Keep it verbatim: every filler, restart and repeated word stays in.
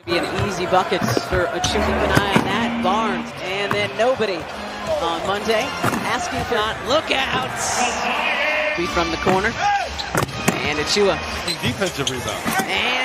Be an easy bucket for Achiuwa. Keep an eye on that. Barnes. And then nobody on Monday. Asking for not. Look out! Be from the corner. And Achiuwa. Defensive rebound. And